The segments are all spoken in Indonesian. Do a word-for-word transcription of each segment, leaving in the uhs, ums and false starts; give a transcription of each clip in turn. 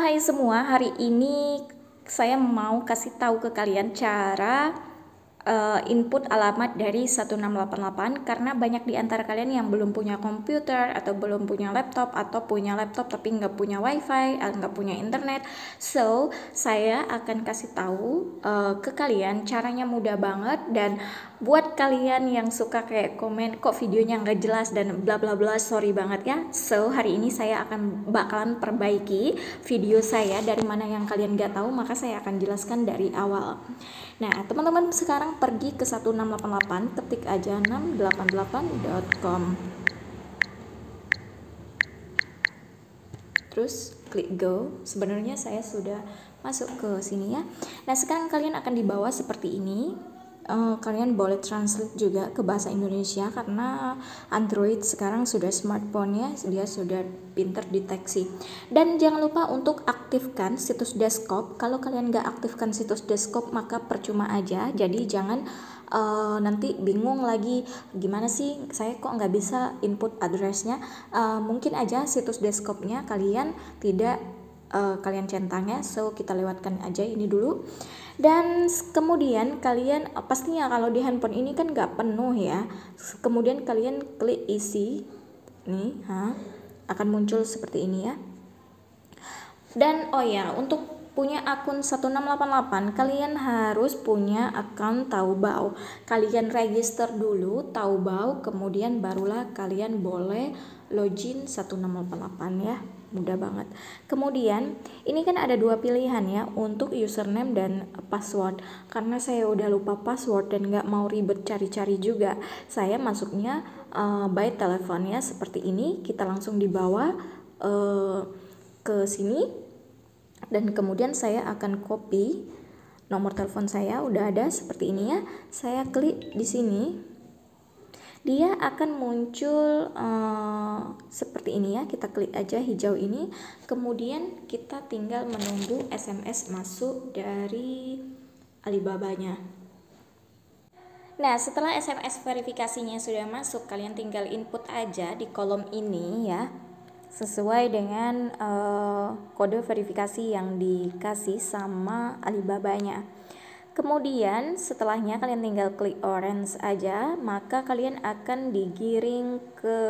hai semua, hari ini saya mau kasih tahu ke kalian cara uh, input alamat dari satu enam delapan delapan karena banyak di antara kalian yang belum punya komputer atau belum punya laptop atau punya laptop tapi nggak punya wifi, nggak punya internet. So, saya akan kasih tahu uh, ke kalian caranya mudah banget, dan buat kalian yang suka kayak komen kok videonya nggak jelas dan bla bla bla, sorry banget ya. So, hari ini saya akan bakalan perbaiki video saya dari mana yang kalian nggak tahu, maka saya akan jelaskan dari awal. Nah, teman-teman sekarang pergi ke satu enam delapan delapan, ketik aja enam delapan delapan dot com. Terus klik go. Sebenarnya saya sudah masuk ke sini ya. Nah, sekarang kalian akan dibawa seperti ini. Uh, kalian boleh translate juga ke bahasa Indonesia karena Android sekarang sudah smartphone ya, dia sudah pinter deteksi. Dan jangan lupa untuk aktifkan situs desktop. Kalau kalian nggak aktifkan situs desktop maka percuma aja. Jadi jangan uh, nanti bingung lagi gimana sih saya kok nggak bisa input addressnya. Uh, mungkin aja situs desktopnya kalian tidak uh, kalian centang ya. So kita lewatkan aja ini dulu. Dan kemudian kalian pastinya kalau di handphone ini kan nggak penuh ya, kemudian kalian klik isi nih, ha, akan muncul seperti ini ya. Dan oh ya, untuk punya akun satu enam delapan delapan kalian harus punya akun Taobao. Kalian register dulu Taobao, kemudian barulah kalian boleh login satu enam delapan delapan ya. Mudah banget. Kemudian ini kan ada dua pilihan ya untuk username dan password. Karena saya udah lupa password dan nggak mau ribet cari-cari juga, saya masuknya uh, by telepon ya, seperti ini. Kita langsung dibawa uh, ke sini dan kemudian saya akan copy nomor telepon saya, udah ada seperti ini ya. Saya klik di sini. Dia akan muncul uh, seperti ini ya, kita klik aja hijau ini, kemudian kita tinggal menunggu S M S masuk dari Alibabanya. Nah, setelah S M S verifikasinya sudah masuk, kalian tinggal input aja di kolom ini ya, sesuai dengan uh, kode verifikasi yang dikasih sama Alibabanya. Kemudian setelahnya kalian tinggal klik orange aja, maka kalian akan digiring ke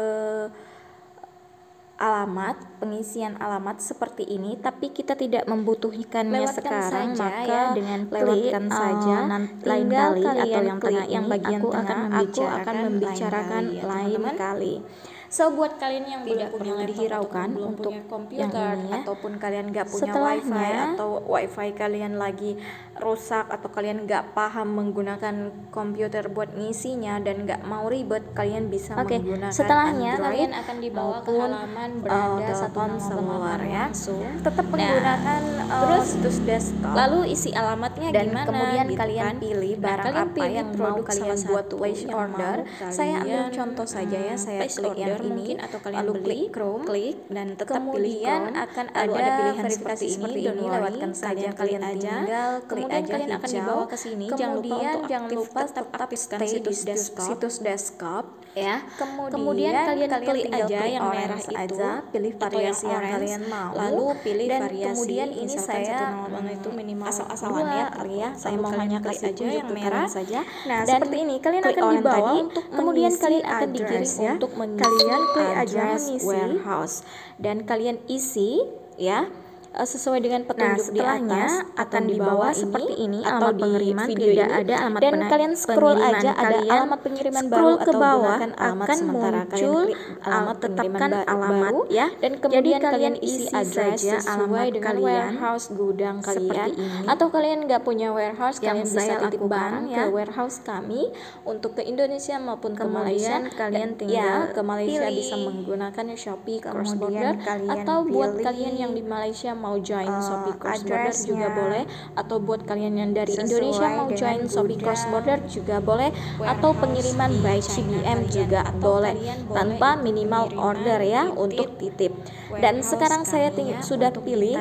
alamat, pengisian alamat seperti ini, tapi kita tidak membutuhkannya lewatkan sekarang, saja, maka ya, dengan lewatkan klik, saja uh, nanti lain kali atau yang tengah yang bagian aku tengah akan aku akan membicarakan lain kali, lain ya, kali. So buat kalian yang tidak punya dihiraukan untuk punya komputer ya, ataupun kalian nggak punya wifi atau wifi kalian lagi rusak atau kalian nggak paham menggunakan komputer buat ngisinya dan nggak mau ribet, kalian bisa okay. menggunakan setelahnya Android kalian akan dibawa ke halaman beranda satu seluler ya. So, tetap nah, menggunakan uh, terus situs desktop. Lalu isi alamatnya dan gimana? Kemudian gitu kalian kan? pilih barang nah, kalian apa pilih yang mau kalian buat place order. Saya ambil contoh saja ya, saya klik yang ini atau kalian lalu beli, klik Chrome, klik dan tetap kemudian pilih Chrome, akan ada, ada pilihan seperti ini, seperti ini lewatkan saja kalian aja, klik kemudian aja kalian hijau. Akan dibawa ke sini, jangan lupa untuk jangan lupa tetap aktifkan situs desktop, situs desktop ya. Kemudian, kemudian kalian, kalian klik aja yang merah itu aja, pilih variasi yang, yang kalian mau, lalu pilih dan variasi. Kemudian ini saya itu minimal asal-asalan ya, ya. Saya mau hanya klik aja yang merah saja. Nah, dan seperti ini kalian akan dibawa untuk kemudian kalian akan digiring ya, untuk kalian klik aja mengisi warehouse dan kalian isi ya sesuai dengan petunjuk nah, di atas akan dibawa seperti ini atau alamat pengiriman video tidak ini. Ada alamat dan kalian scroll aja ada alamat pengiriman baru ke bawah alamat akan muncul alamat tetapkan alamat baru, ya, dan kemudian jadi kalian isi address sesuai dengan kalian, warehouse gudang kalian atau kalian nggak punya warehouse yang kalian bisa titip barang ya, ke warehouse kami untuk ke Indonesia maupun ke Malaysia. Kalian tinggal ya, ke Malaysia pilih. Bisa menggunakan Shopee Cross Border atau buat kalian yang di Malaysia mau join uh, Shopee Cross Border juga boleh, atau buat kalian yang dari Indonesia mau join Shopee Cross Border juga boleh, atau pengiriman by C B M juga boleh tanpa minimal order ya untuk titip. Dan sekarang saya sudah pilih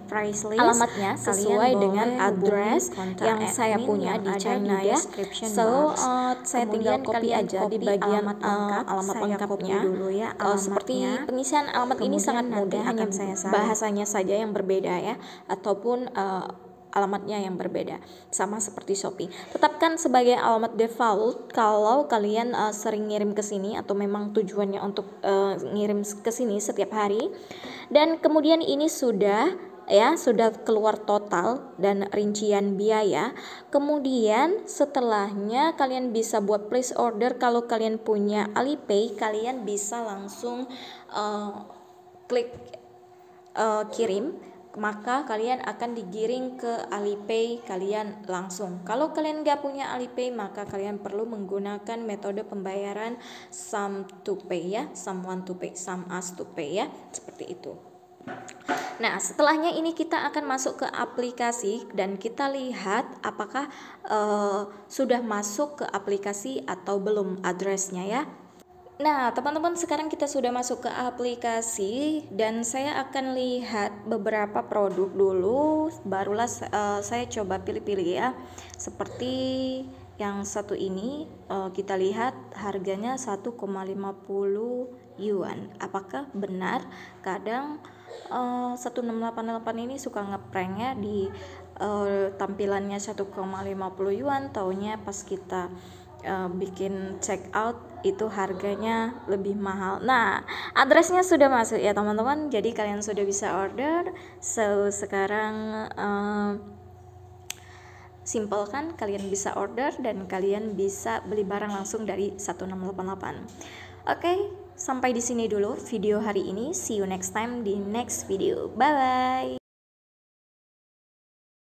alamatnya sesuai dengan address yang saya punya di China ya. So uh, saya tinggal copy aja di bagian alamat lengkap, uh, alamat lengkapnya dulu ya. Uh, seperti pengisian alamat ini sangat mudah, hanya bahasanya saja yang berbeda ya, ataupun uh, alamatnya yang berbeda, sama seperti Shopee. Tetapkan sebagai alamat default kalau kalian uh, sering ngirim ke sini atau memang tujuannya untuk uh, ngirim ke sini setiap hari. Dan kemudian ini sudah ya, sudah keluar total dan rincian biaya. Kemudian setelahnya kalian bisa buat place order. Kalau kalian punya Alipay, kalian bisa langsung uh, klik uh, kirim, maka kalian akan digiring ke Alipay kalian langsung. Kalau kalian nggak punya Alipay, maka kalian perlu menggunakan metode pembayaran some to pay ya, someone to pay, some us to pay ya, seperti itu. Nah, setelahnya ini kita akan masuk ke aplikasi dan kita lihat apakah uh, sudah masuk ke aplikasi atau belum addressnya ya. Nah, teman-teman, sekarang kita sudah masuk ke aplikasi dan saya akan lihat beberapa produk dulu, barulah uh, saya coba pilih-pilih ya. Seperti yang satu ini, uh, kita lihat harganya satu koma lima puluh yuan. Apakah benar? Kadang uh, satu enam delapan delapan ini suka ngeprank ya, di uh, tampilannya satu koma lima puluh yuan, taunya pas kita Uh, bikin check out itu harganya lebih mahal. Nah, addressnya sudah masuk ya teman-teman, jadi kalian sudah bisa order. So sekarang uh, simple kan, kalian bisa order dan kalian bisa beli barang langsung dari satu enam delapan delapan. Oke, okay, sampai di sini dulu video hari ini. See you next time di next video. Bye bye.